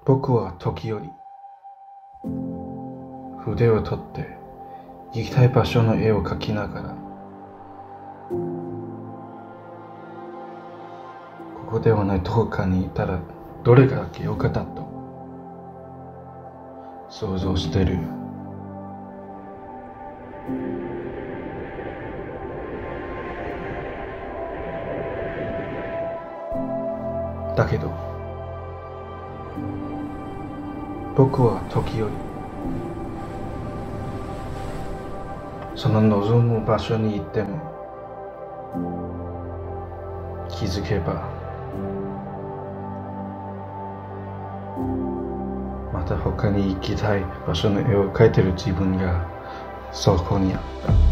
僕は時折筆を取って行きたい場所の絵を描きながら、ここではないどこかにいたらどれが良かったと想像してる。だけど僕は時折その望む場所に行っても気づけばまた他に行きたい場所の絵を描いてる自分がそこにあった。